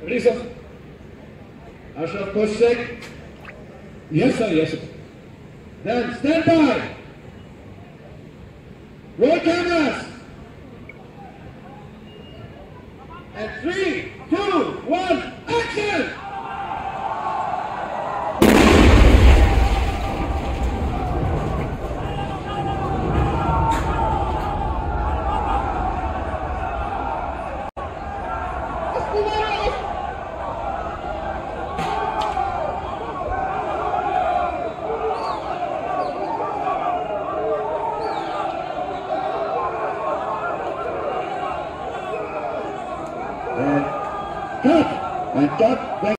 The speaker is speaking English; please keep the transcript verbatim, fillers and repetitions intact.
Ready, sir? Ashraf, push check. Yes, sir, yes, sir. Then stand by. Roll cameras. And three, two, one, action! And cut! And cut!